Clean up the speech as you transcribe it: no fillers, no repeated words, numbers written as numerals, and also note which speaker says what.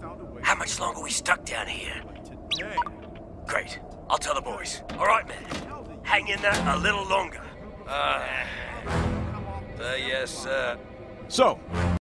Speaker 1: How much longer are we stuck down here? Great. I'll tell the boys. All right, men. Hang in there a little longer.
Speaker 2: Yes, sir.
Speaker 3: So,